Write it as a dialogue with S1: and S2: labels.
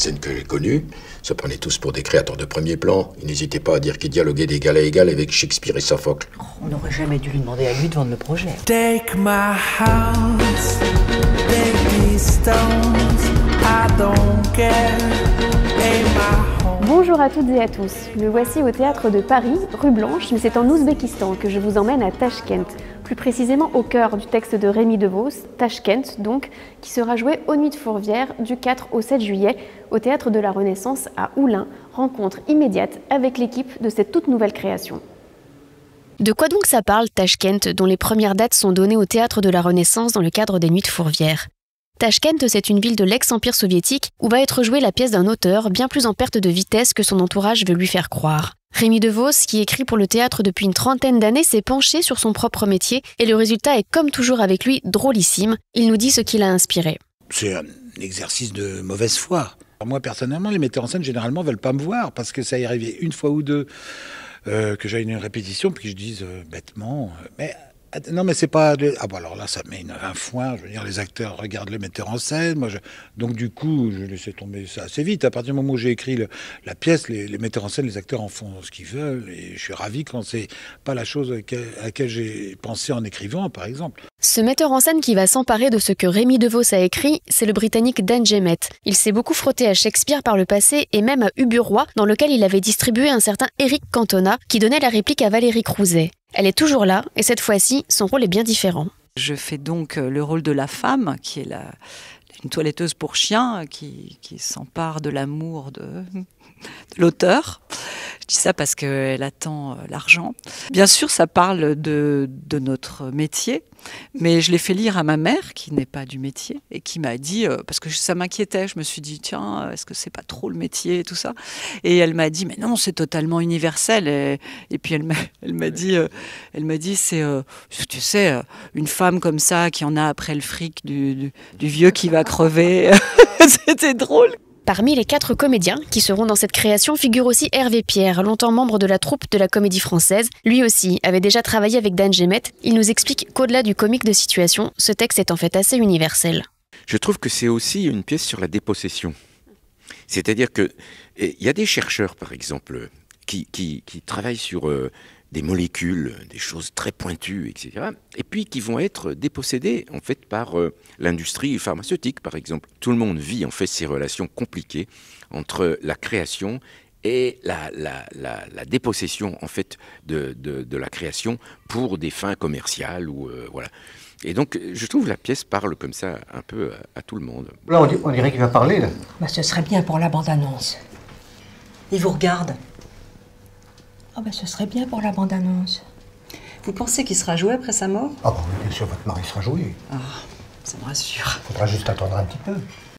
S1: scène que j'ai connue se prenaient tous pour des créateurs de premier plan. Ils n'hésitaient pas à dire qu'ils dialoguaient d'égal à égal avec Shakespeare et Sophocle.
S2: On n'aurait jamais dû lui demander à lui de vendre le projet.
S3: Take my house, take these stones, I don't care, ain't my home.
S4: Bonjour à toutes et à tous, me voici au théâtre de Paris, rue Blanche, mais c'est en Ouzbékistan que je vous emmène à Tachkent, plus précisément au cœur du texte de Rémi DeVos, Tachkent donc, qui sera joué aux Nuits de Fourvière du 4 au 7 juillet au théâtre de la Renaissance à Oulin, rencontre immédiate avec l'équipe de cette toute nouvelle création. De quoi donc ça parle, Tachkent, dont les premières dates sont données au théâtre de la Renaissance dans le cadre des Nuits de Fourvière? Tachkent, c'est une ville de l'ex-empire soviétique où va être jouée la pièce d'un auteur bien plus en perte de vitesse que son entourage veut lui faire croire. Rémi DeVos, qui écrit pour le théâtre depuis une trentaine d'années, s'est penché sur son propre métier et le résultat est comme toujours avec lui drôlissime. Il nous dit ce qui l'a inspiré.
S5: C'est un exercice de mauvaise foi. Moi personnellement, les metteurs en scène généralement veulent pas me voir parce que ça y est arrivé une fois ou deux que j'aille une répétition puis que je dise bêtement mais non, mais c'est pas... Ah bon, alors là, ça met un foin. Je veux dire, les acteurs regardent le metteur en scène. Donc, du coup, je laissais tomber ça assez vite. À partir du moment où j'ai écrit la pièce, les metteurs en scène, les acteurs en font ce qu'ils veulent. Et je suis ravi quand c'est pas la chose à laquelle j'ai pensé en écrivant, par exemple.
S4: Ce metteur en scène qui va s'emparer de ce que Rémi DeVos a écrit, c'est le Britannique Dan Gemmett. Il s'est beaucoup frotté à Shakespeare par le passé et même à Ubu-Roi, dans lequel il avait distribué un certain Éric Cantona, qui donnait la réplique à Valérie Crouzet. Elle est toujours là, et cette fois-ci, son rôle est bien différent.
S2: Je fais donc le rôle de la femme, qui est une toiletteuse pour chiens, qui s'empare de l'amour de l'auteur. Je dis ça parce qu'elle attend l'argent. Bien sûr, ça parle de notre métier, mais je l'ai fait lire à ma mère, qui n'est pas du métier, et qui m'a dit, parce que ça m'inquiétait, je me suis dit, tiens, est-ce que c'est pas trop le métier et tout ça? Et elle m'a dit, mais non, c'est totalement universel. Et puis elle m'a dit, c'est, tu sais, une femme comme ça, qui en a après le fric du vieux qui va crever. C'était drôle.
S4: Parmi les 4 comédiens qui seront dans cette création figure aussi Hervé Pierre, longtemps membre de la troupe de la Comédie Française. Lui aussi avait déjà travaillé avec Dan Gemmett. Il nous explique qu'au-delà du comique de situation, ce texte est en fait assez universel.
S6: Je trouve que c'est aussi une pièce sur la dépossession. C'est-à-dire qu'il y a des chercheurs, par exemple, qui travaillent sur des molécules, des choses très pointues, etc. Et puis qui vont être dépossédés, en fait, par l'industrie pharmaceutique, par exemple. Tout le monde vit, en fait, ces relations compliquées entre la création et la dépossession, en fait, de la création pour des fins commerciales ou voilà. Et donc, je trouve que la pièce parle comme ça un peu à tout le monde.
S7: Là, on dirait qu'il va parler, là.
S8: Bah, ce serait bien pour la bande-annonce.
S9: Il vous regarde.
S8: Ah bah, ce serait bien pour la bande-annonce.
S9: Vous pensez qu'il sera joué après sa mort?
S7: Ah bah oui, bien sûr, votre mari sera joué.
S9: Ah, ça me rassure.
S7: Faudra juste attendre un petit peu.